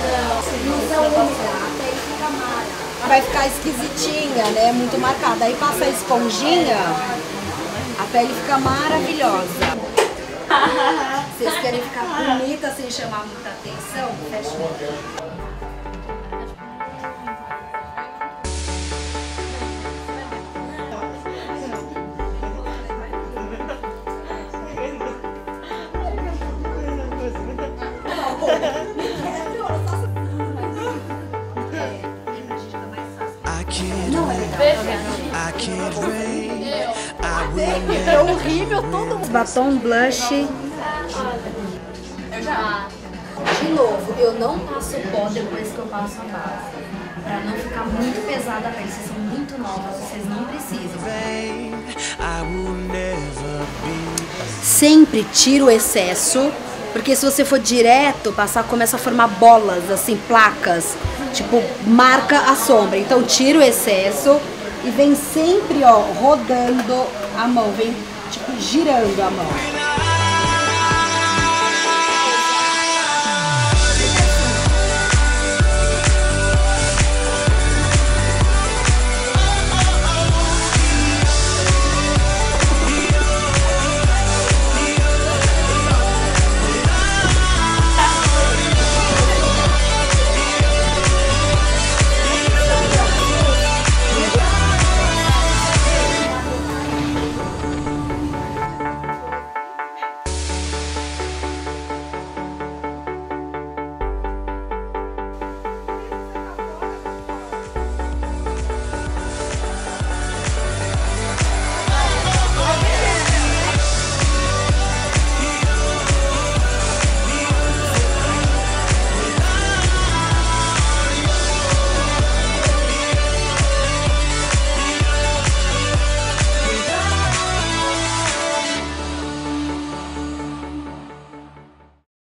Não são úmida, a pele fica mara. Vai ficar esquisitinha, né? Muito marcada. Aí passa a esponjinha, a pele fica maravilhosa. Vocês querem ficar bonita sem chamar muita atenção? Fecha o olho. É horrível todo mundo. Batom, blush. Eu já. De novo, eu não passo pó depois que eu passo a base. Pra não ficar muito pesada a pele. Vocês são muito novas, vocês não precisam. Sempre tira o excesso, porque se você for direto, passar começa a formar bolas, assim, placas. Tipo, marca a sombra. Então tira o excesso e vem sempre, ó, rodando a mão. Vem, tipo, girando a mão.